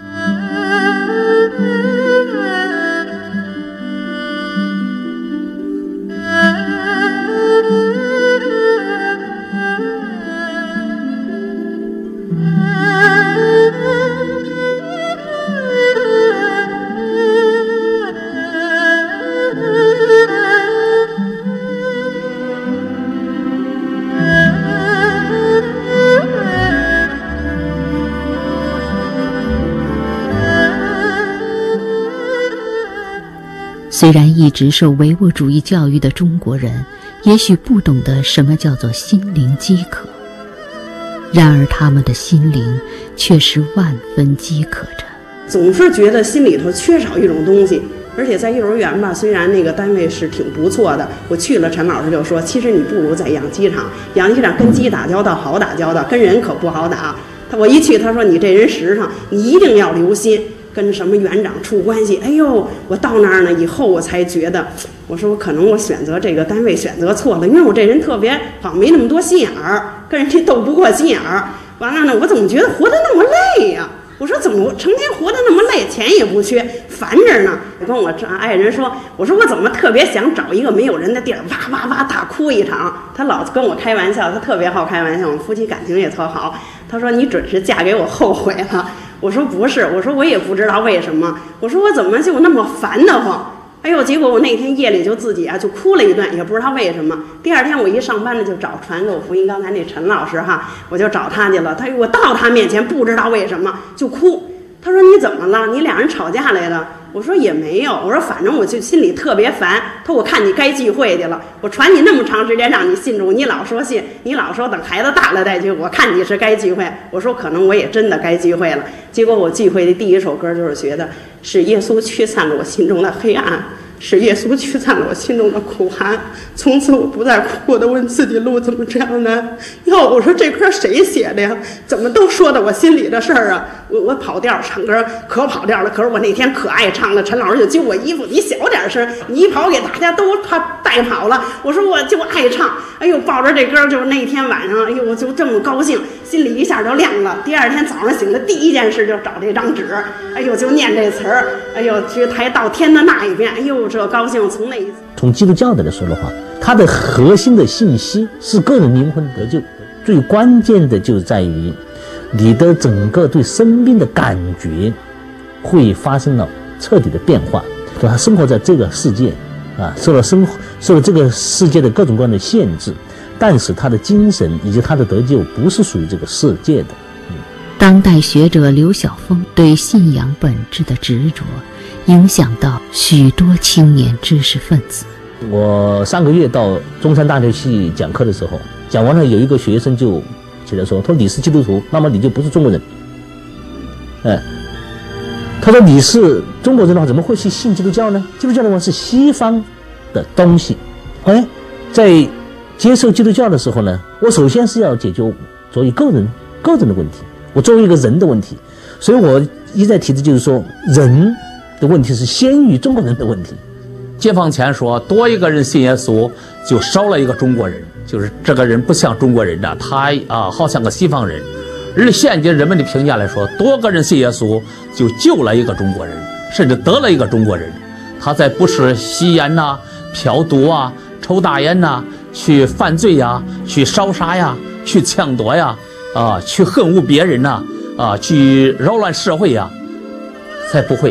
虽然一直受唯物主义教育的中国人也许不懂得什么叫做心灵饥渴，然而他们的心灵却是万分饥渴着。 总是觉得心里头缺少一种东西，而且在幼儿园吧，虽然那个单位是挺不错的，我去了，陈老师就说，其实你不如在养鸡场，养鸡场跟鸡打交道好打交道，跟人可不好打。他我一去，他说你这人实诚，你一定要留心。跟什么园长处关系，哎呦，我到那儿呢以后我才觉得，我说我可能我选择这个单位选择错了，因为我这人特别好像没那么多心眼儿，跟人家斗不过心眼儿。完了呢，我怎么觉得活得那么累呀？我说怎么成天活得那么累，钱也不缺，烦着呢。我跟我爱人说，我说我怎么特别想找一个没有人的地儿，哇哇哇大哭一场。他老跟我开玩笑，他特别好开玩笑，我们夫妻感情也特好。他说你准是嫁给我后悔了。我说不是，我说我也不知道为什么，我说我怎么就那么烦得慌？哎呦，结果我那天夜里就自己啊就哭了一顿，也不知道为什么。第二天我一上班呢，就找传给我福音刚才那陈老师哈，我就找他去了。他我到他面前不知道为什么就哭，他说你怎么了？你俩人吵架来了？ 我说也没有，我说反正我就心里特别烦。他说我看你该聚会去了，我传你那么长时间让你信主，你老说信，你老说等孩子大了再聚，我看你是该聚会。我说可能我也真的该聚会了。结果我聚会的第一首歌就是学的是耶稣驱散了我心中的黑暗，是耶稣驱散了我心中的苦寒，从此我不再哭。我都问自己路怎么这样呢？哟，我说这歌谁写的呀？怎么都说的我心里的事儿啊？我我跑调唱歌可跑调了，可是我那天可爱唱了，陈老师就揪我衣服，你小点声，你一跑给大家都他带跑了。我说我就爱唱，哎呦，抱着这歌就是那天晚上，哎呦，我就这么高兴，心里一下就亮了。第二天早上醒的第一件事就找这张纸，哎呦，就念这词儿，哎呦，去台到天的那一边，哎呦，这高兴。从那一从基督教的来说的话，它的核心的信息是个人灵魂得救，最关键的就在于你的整个对生命的感觉会发生了彻底的变化。他生活在这个世界啊，受了生受了这个世界的各种各样的限制，但是他的精神以及他的得救不是属于这个世界的。嗯、 当代学者刘晓峰对信仰本质的执着，影响到许多青年知识分子。 我上个月到中山大学系讲课的时候，讲完了，有一个学生就起来说：“他说你是基督徒，那么你就不是中国人。”哎，他说你是中国人的话，怎么会去信基督教呢？基督教的话是西方的东西。哎，在接受基督教的时候呢，我首先是要解决作为个人个人的问题，我作为一个人的问题，所以我一再提的就是说，人的问题是先于中国人的问题。 解放前说多一个人信耶稣就少了一个中国人，就是这个人不像中国人的，他啊好像个西方人。而现今人们的评价来说，多个人信耶稣就救了一个中国人，甚至得了一个中国人。他在不是吸烟呐、啊、嫖毒啊、抽大烟呐、啊、去犯罪呀、啊、去烧杀呀、去抢夺呀、啊、去恨恶别人呐、啊、啊、去扰乱社会呀、啊，才不会。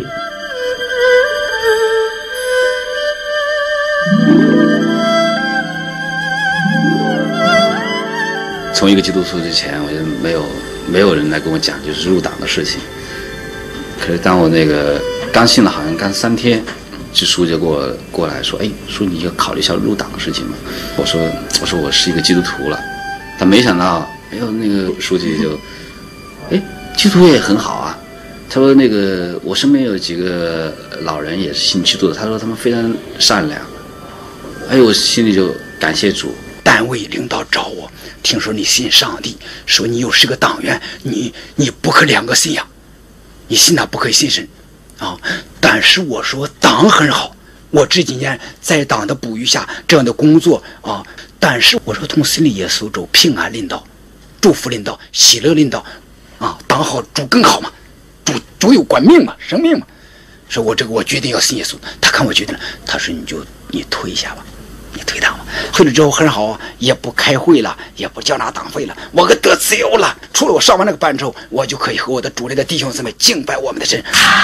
从一个基督徒之前，我觉得没有没有人来跟我讲就是入党的事情。可是当我那个刚信了，好像刚三天，支书就给我过来说：“哎，说你要考虑一下入党的事情嘛。”我说：“我说我是一个基督徒了。”他没想到，哎呦，那个书记就，哎，基督徒也很好啊。他说那个我身边有几个老人也是信基督的，他说他们非常善良。哎呦，我心里就感谢主。 单位领导找我，听说你信上帝，说你又是个党员，你你不可两个信仰，你信他不可以信神，啊！但是我说党很好，我这几年在党的哺育下这样的工作啊，但是我说从心里耶稣主平安领导，祝福领导，喜乐领导，啊，党好主更好嘛，主主有管命嘛，生命嘛，说我这个我决定要信耶稣，他看我决定了，他说你就你退一下吧。你退党了，退了之后很好，也不开会了，也不交纳党费了，我可得自由了。除了我上完那个班之后，我就可以和我的主内的弟兄姊妹敬拜我们的神。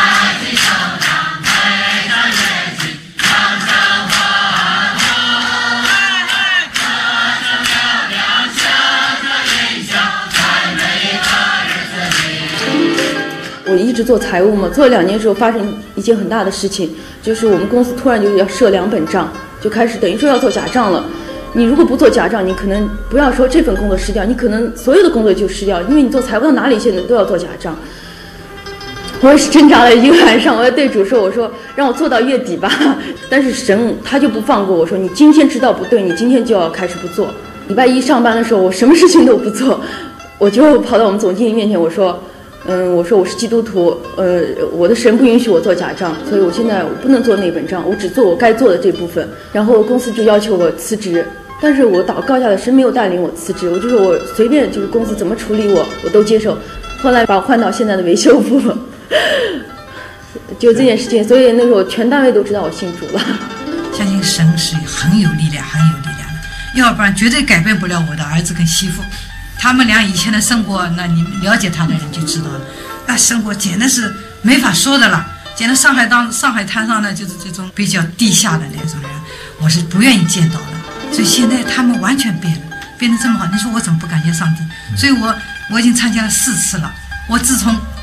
我一直做财务嘛，做了两年之后，发生一件很大的事情，就是我们公司突然就要设两本账。就开始等于说要做假账了，你如果不做假账，你可能不要说这份工作失掉，你可能所有的工作就失掉，因为你做财务到哪里现在都要做假账。我也是挣扎了一个晚上，我要对主说，我说让我做到月底吧，但是神他就不放过我，说你今天知道不对，你今天就要开始不做。礼拜一上班的时候，我什么事情都不做，我就跑到我们总经理面前，我说。嗯，我说我是基督徒，呃，我的神不允许我做假账，所以我现在我不能做那本账，我只做我该做的这部分。然后公司就要求我辞职，但是我祷告下的神没有带领我辞职，我就说我随便就是公司怎么处理我，我都接受。后来把我换到现在的维修部，就这件事情，所以那时候全单位都知道我信主了。 相信神是很有力量，很有力量的，要不然绝对改变不了我的儿子跟媳妇。他们俩以前的生活，那你了解他的人就知道了，那生活简直是没法说的了。简直上海当上海滩上的就是这种比较地下的那种人，我是不愿意见到的。所以现在他们完全变了，变得这么好，你说我怎么不感谢上帝？所以我我已经参加了四次了。我自从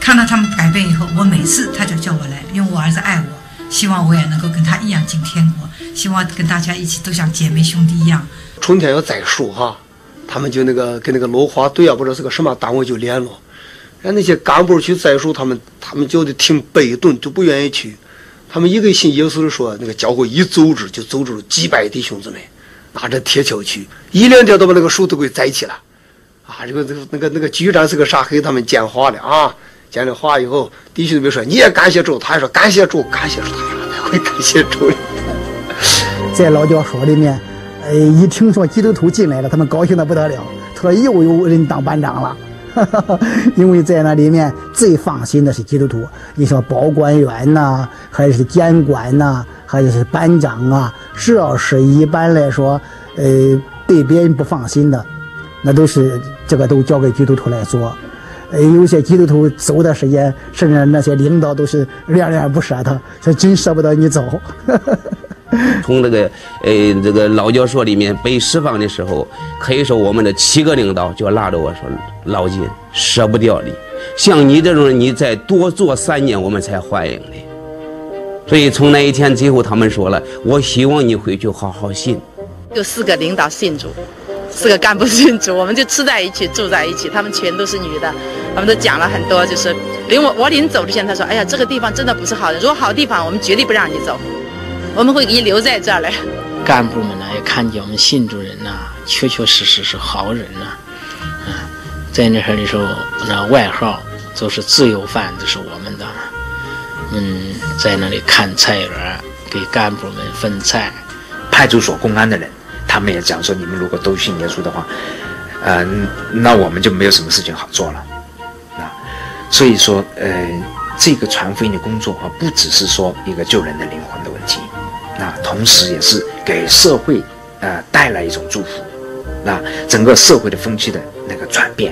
看到他们改变以后，我每次他就叫我来，因为我儿子爱我，希望我也能够跟他一样进天国，希望跟大家一起都像姐妹兄弟一样。 春天要栽树哈，他们就那个跟那个落花队啊，不知道是个什么单位就联络，让那些干部去栽树，他们他们就得挺背顿，就不愿意去。他们一个信耶稣的说，那个教会一组织就组织了几百弟兄姊妹，拿着铁锹去，一两天都把那个树都给栽起了。啊，这个这个那个那个局长是个啥，给他们讲话的啊，讲了话以后，弟兄姊妹说你也感谢主，他还说感谢主，感谢主，他还会感谢主。 在老教所里面，呃，一听说基督徒进来了，他们高兴的不得了，他说又有人当班长了。因为在那里面最放心的是基督徒，你说保管员呐、啊，还是监管呐、啊，还是班长啊，只要是一般来说，呃，对别人不放心的，那都是这个都交给基督徒来做。呃，有些基督徒走的时间，甚至那些领导都是恋恋不舍的，说真舍不得你走。 从这个呃这个老教所里面被释放的时候，可以说我们的七个领导就拉着我说：“老金，舍不掉你，像你这种人，你再多做三年，我们才欢迎你。”所以从那一天之后，他们说了：“我希望你回去好好信。” 有四个领导信主，四个干部信主，我们就吃在一起，住在一起，他们全都是女的，他们都讲了很多，就是临我我临走之前，他说：“哎呀，这个地方真的不是好的，如果好地方，我们绝对不让你走。”我们会给你留在这儿来。 干部们呢也看见我们信主人呐、啊，确确实实是好人呐、啊。嗯，在那儿的时候，那外号都是自由饭，这是我们的。嗯，在那里看菜园，给干部们分菜。 派出所公安的人，他们也讲说，你们如果都信耶稣的话，呃，那我们就没有什么事情好做了。啊，所以说，呃，这个传福音的工作啊，不只是说一个救人的灵魂的问题。那同时也是给社会呃带来一种祝福，那整个社会的风气的那个转变。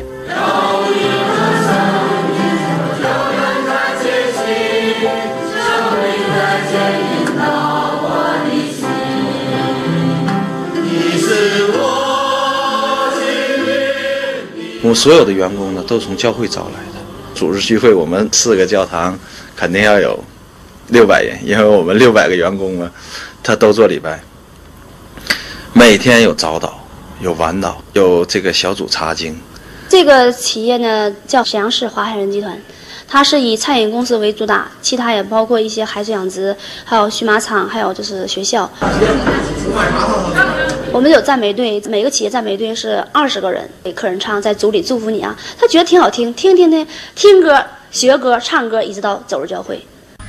我们所有的员工呢，都从教会招来的。主日聚会，我们四个教堂肯定要有六百人，因为我们六百个员工呢，他都做礼拜，每天有早祷，有晚祷，有这个小组查经。 这个企业呢叫沈阳市华海人集团，它是以餐饮公司为主打，其他也包括一些海水养殖，还有驯马场，还有就是学校。我们有赞美队，每个企业赞美队是二十个人，给客人唱，在组里祝福你啊，他觉得挺好听，听听听听歌、学歌、唱歌，一直到走入教会。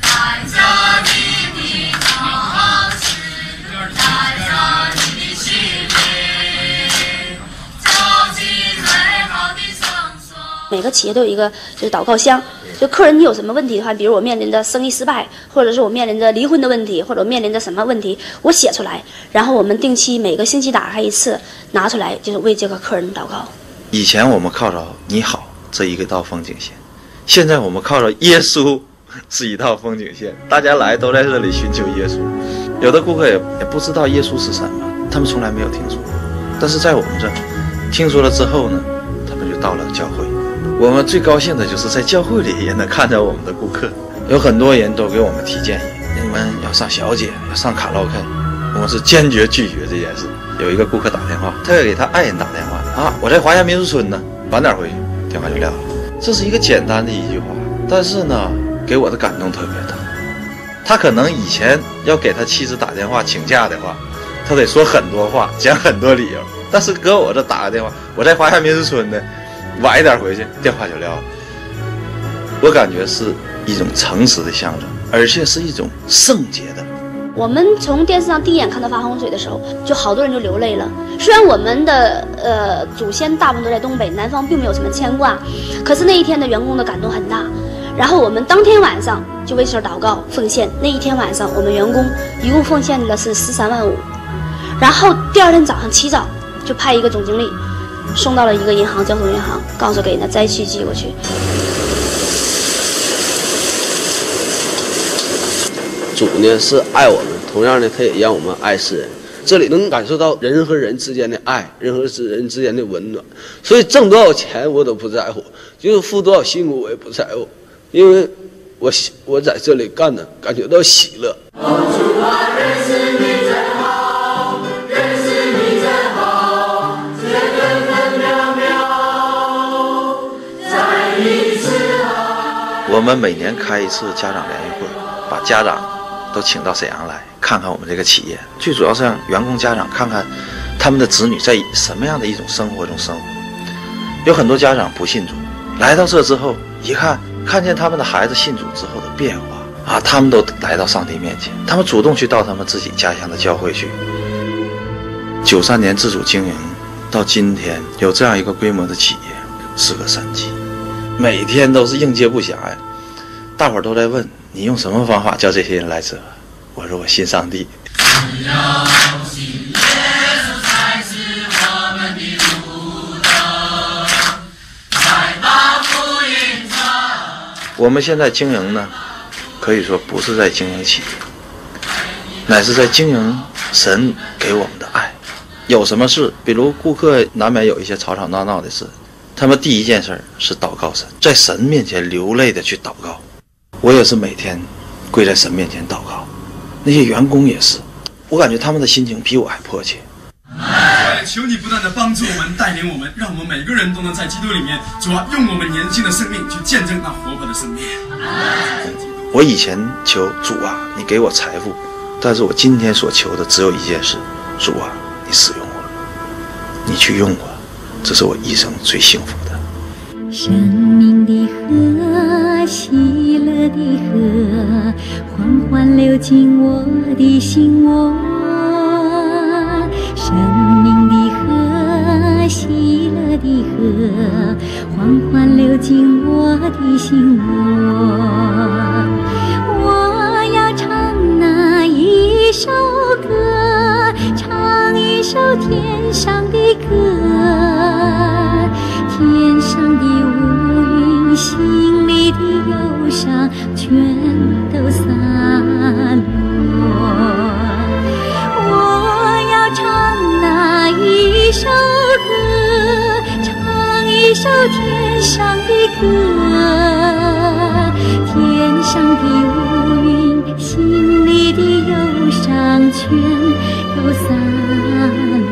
每个企业都有一个就是祷告箱，就客人你有什么问题的话，比如我面临着生意失败，或者是我面临着离婚的问题，或者我面临着什么问题，我写出来，然后我们定期每个星期打开一次，拿出来就是为这个客人祷告。 以前我们靠着你好这一个道风景线，现在我们靠着耶稣是一道风景线，大家来都在这里寻求耶稣。有的顾客也也不知道耶稣是什么，他们从来没有听说过，但是在我们这听说了之后呢，他们就到了教会。我们最高兴的就是在教会里也能看到我们的顾客，有很多人都给我们提建议，你们要上小姐，要上卡拉 OK， 我们是坚决拒绝这件事。有一个顾客打电话，他要给他爱人打电话啊，我在华夏民俗村呢，晚点回去，电话就撂了。这是一个简单的一句话，但是呢，给我的感动特别大。他可能以前要给他妻子打电话请假的话，他得说很多话，讲很多理由，但是搁我这打个电话，我在华夏民俗村呢。晚一点回去，电话就撂了。我感觉是一种诚实的象征，而且是一种圣洁的。 我们从电视上第一眼看到发洪水的时候，就好多人就流泪了。虽然我们的呃祖先大部分都在东北，南方并没有什么牵挂，可是那一天的员工的感动很大。然后我们当天晚上就为此祷告奉献。那一天晚上，我们员工一共奉献的是十三万五。然后第二天早上起早就派一个总经理。送到了一个银行，交通银行，告诉给那灾区寄过去。 主呢是爱我们，同样呢他也让我们爱世人。这里能感受到人和人之间的爱，人和人之间的温暖。所以挣多少钱我都不在乎，就是付多少辛苦我也不在乎。 因为我我在这里干的感觉到喜乐。 我们每年开一次家长联谊会，把家长都请到沈阳来看看我们这个企业，最主要是让员工家长看看他们的子女在什么样的一种生活中生活。有很多家长不信主，来到这之后一看，看见他们的孩子信主之后的变化啊，他们都来到上帝面前，他们主动去到他们自己家乡的教会去。九三年自主经营到今天有这样一个规模的企业，是个神迹，每天都是应接不暇呀。大伙儿都在问你用什么方法叫这些人来这？我说我信上帝。我们现在经营呢，可以说不是在经营企业，乃是在经营神给我们的爱。有什么事，比如顾客难免有一些吵吵闹闹的事，他们第一件事是祷告神，在神面前流泪的去祷告。我也是每天跪在神面前祷告，那些员工也是，我感觉他们的心情比我还迫切。 求你不断的帮助我们，带领我们，让我们每个人都能在基督里面，主啊，用我们年轻的生命去见证那活泼的生命。 我以前求主啊，你给我财富，但是我今天所求的只有一件事，主啊，你使用我，你去用我，这是我一生最幸福的。 生命的河，喜乐的河，缓缓流进我的心窝。生命的河，喜乐的河，缓缓流进我的心窝。我要唱那一首歌，唱一首天上的歌。天上的乌云，心里的忧伤，全都洒落。我要唱那一首歌，唱一首天上的歌。天上的乌云，心里的忧伤，全都洒落。